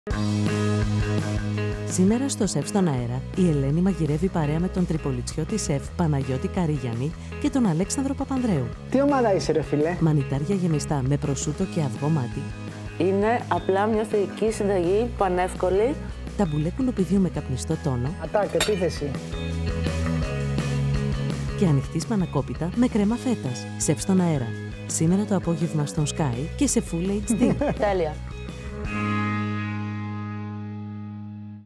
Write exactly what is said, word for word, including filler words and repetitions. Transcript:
Σήμερα στο Σεφ στον αέρα, η Ελένη μαγειρεύει παρέα με τον τριπολιτσιώτη σεφ Παναγιώτη Καρίγιαννη και τον Αλέξανδρο Παπανδρέου. Τι ομάδα είσαι, ρε φίλε? Μανιτάρια γεμιστά με προσούτο και αυγό μάτι. Είναι απλά μια φυϊκή συνταγή, πανεύκολη. Ταμπουλέ κουνουπιδιού με καπνιστό τόνο. Ατάκ, επίθεση. Και ανοιχτή σπανακόπιτα με κρέμα φέτας. Σεφ στον αέρα. Σήμερα το απόγευμα στον Sky και σε Full έιτς ντι. Τέλεια.